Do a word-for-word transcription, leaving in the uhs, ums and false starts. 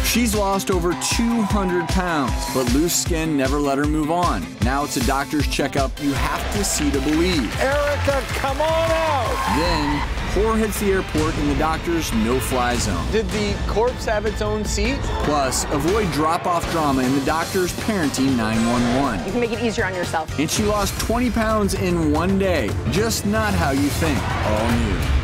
She's lost over two hundred pounds, but loose skin never let her move on. Now it's a doctor's checkup you have to see to believe. Erica, come on out! Then, Poor hits the airport in the doctor's no-fly zone. Did the corpse have its own seat? Plus, avoid drop-off drama in the doctor's parenting nine one one. You can make it easier on yourself. And she lost twenty pounds in one day. Just not how you think. All new.